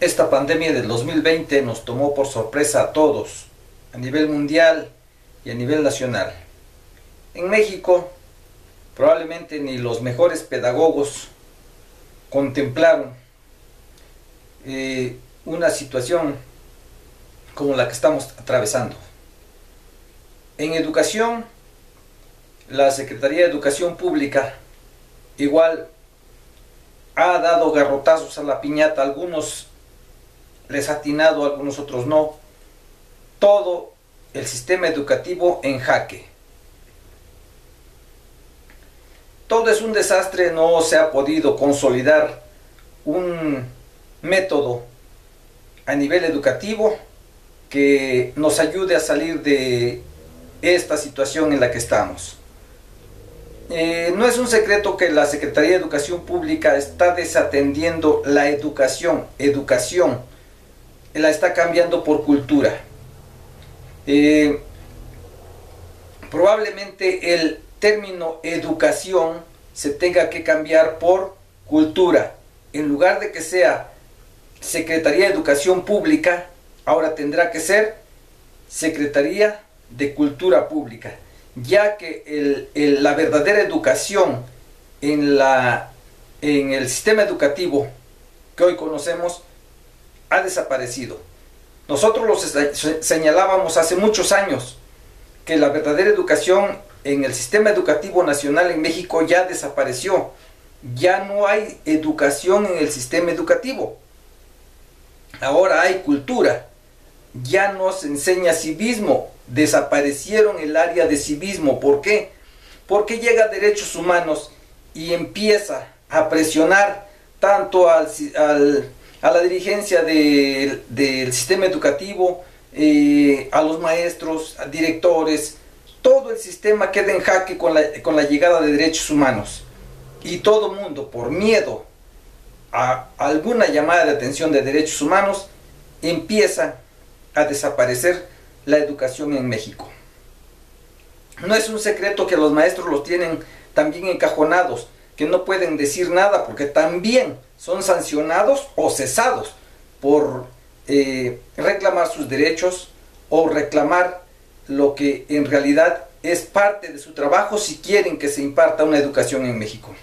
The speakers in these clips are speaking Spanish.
Esta pandemia del 2020 nos tomó por sorpresa a todos, a nivel mundial y a nivel nacional. En México, probablemente ni los mejores pedagogos contemplaron una situación como la que estamos atravesando. En educación, la Secretaría de Educación Pública igual ha dado garrotazos a la piñata, algunos les ha atinado, algunos otros no. Todo el sistema educativo en jaque. Todo es un desastre, no se ha podido consolidar un método a nivel educativo que nos ayude a salir de esta situación en la que estamos. No es un secreto que la Secretaría de Educación Pública está desatendiendo la educación, la está cambiando por cultura. Probablemente el término educación se tenga que cambiar por cultura. En lugar de que sea Secretaría de Educación Pública, ahora tendrá que ser Secretaría de Cultura Pública, ya que la verdadera educación en el sistema educativo que hoy conocemos ha desaparecido. Nosotros lo señalábamos hace muchos años que la verdadera educación en el sistema educativo nacional en México ya desapareció. Ya no hay educación en el sistema educativo. Ahora hay cultura. Ya no se enseña civismo. Desaparecieron el área de civismo. ¿Por qué? Porque llega a derechos humanos y empieza a presionar tanto a la dirigencia del sistema educativo, a los maestros, a directores. Todo el sistema queda en jaque con la llegada de derechos humanos. Y todo el mundo, por miedo a alguna llamada de atención de derechos humanos, empieza a desaparecer la educación en México. No es un secreto que los maestros los tienen también encajonados, que no pueden decir nada porque también son sancionados o cesados por reclamar sus derechos o reclamar lo que en realidad es parte de su trabajo si quieren que se imparta una educación en México.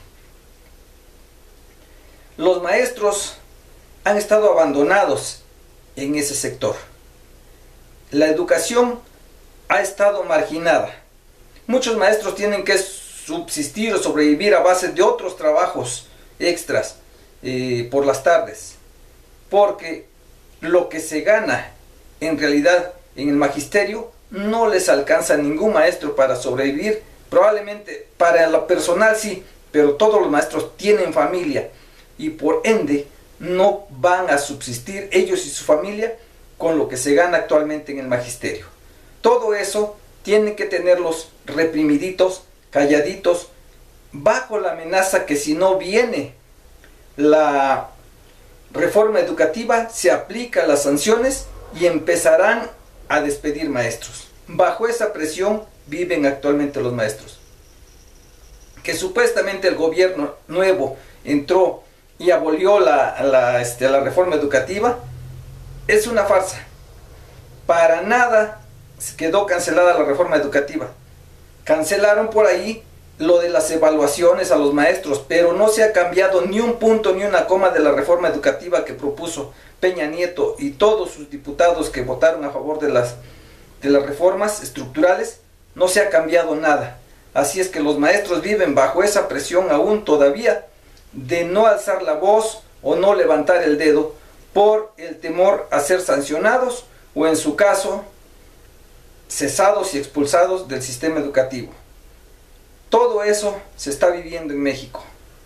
Los maestros han estado abandonados en ese sector. La educación ha estado marginada. Muchos maestros tienen que subsistir o sobrevivir a base de otros trabajos extras por las tardes, porque lo que se gana en realidad en el magisterio no les alcanza a ningún maestro para sobrevivir. Probablemente para lo personal sí, pero todos los maestros tienen familia y por ende no van a subsistir ellos y su familia con lo que se gana actualmente en el magisterio. Todo eso tienen que tenerlos reprimiditos, calladitos, bajo la amenaza que si no viene la reforma educativa, se aplican las sanciones y empezarán a despedir maestros. Bajo esa presión viven actualmente los maestros. Que supuestamente el gobierno nuevo entró y abolió la reforma educativa, es una farsa. Para nada quedó cancelada la reforma educativa. Cancelaron por ahí lo de las evaluaciones a los maestros, pero no se ha cambiado ni un punto ni una coma de la reforma educativa que propuso Peña Nieto y todos sus diputados que votaron a favor de las reformas estructurales. No se ha cambiado nada. Así es que los maestros viven bajo esa presión aún todavía de no alzar la voz o no levantar el dedo por el temor a ser sancionados o en su caso cesados y expulsados del sistema educativo. Todo eso se está viviendo en México.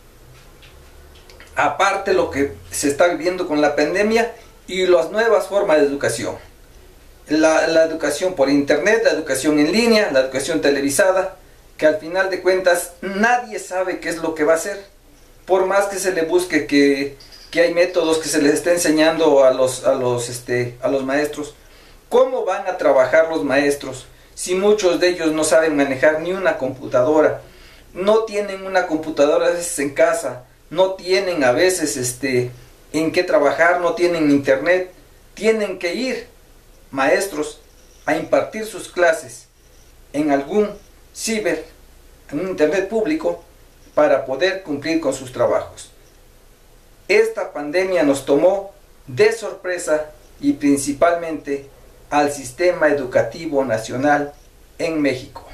Aparte lo que se está viviendo con la pandemia y las nuevas formas de educación. La educación por internet, la educación en línea, la educación televisada, que al final de cuentas nadie sabe qué es lo que va a ser. Por más que se le busque que hay métodos que se les está enseñando a los maestros. ¿Cómo van a trabajar los maestros si muchos de ellos no saben manejar ni una computadora? No tienen una computadora a veces en casa, no tienen a veces en qué trabajar, no tienen internet, tienen que ir maestros a impartir sus clases en algún ciber, en un internet público, para poder cumplir con sus trabajos. Esta pandemia nos tomó de sorpresa y principalmente al sistema educativo nacional en México.